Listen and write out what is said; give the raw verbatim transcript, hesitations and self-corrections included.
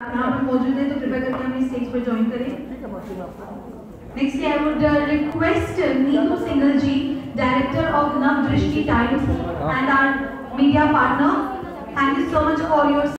यहाँ पर मौजूद है तो कृपया करके हमें स्टेज पर ज्वाइन करें। Next I would request Neetu Singhal ji, director of Nav Drishti Times and our media partner, thank you so much for your